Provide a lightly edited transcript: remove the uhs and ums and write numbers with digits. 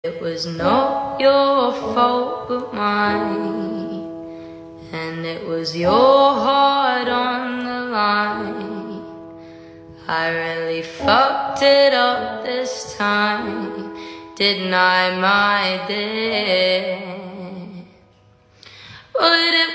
It was not your fault but mine, and it was your heart on the line. I really fucked it up this time, didn't I, my dear? But it